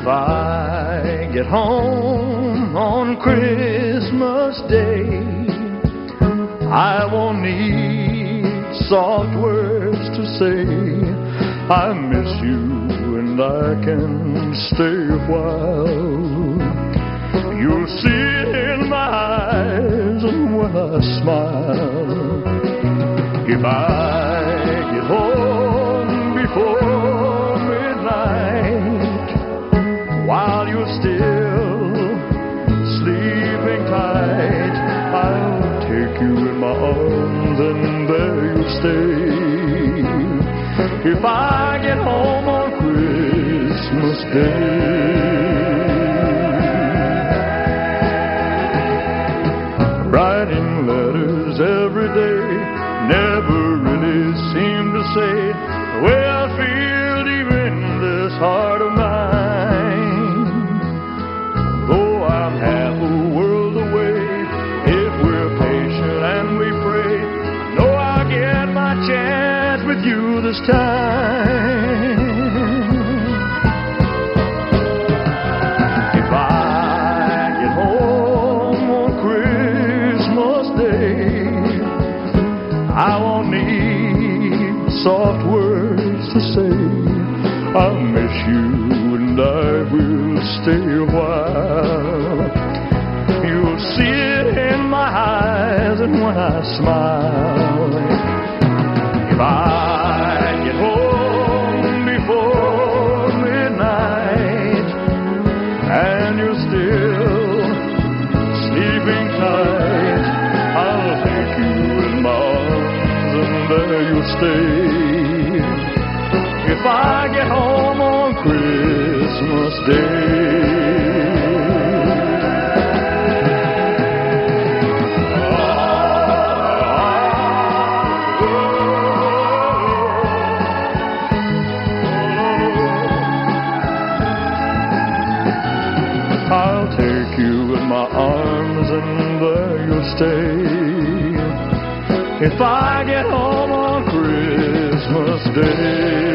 If I get home on Christmas Day, I won't need soft words to say I miss you and I can stay a while. You'll see it in my eyes and when I smile. If I get home before midnight, while you're still sleeping tight, I'll take you in my arms and there you'll stay. If I get home on Christmas Day, writing letters every day never really seem to say the way I feel deep in this heart of mine. Though I'm half a world away, if we're patient and we pray, I know I'll get my chance with you this time. If I get home on Christmas Day, I won't need soft words to say I miss you and I will stay a while. You'll see it in my eyes and when I smile. If I get home before midnight and you're still sleeping tight, I'll take you in my arms and there you'll stay. If I get home on Christmas Day. I'll take you in my arms and there you'll stay. If I get home on Christmas Day.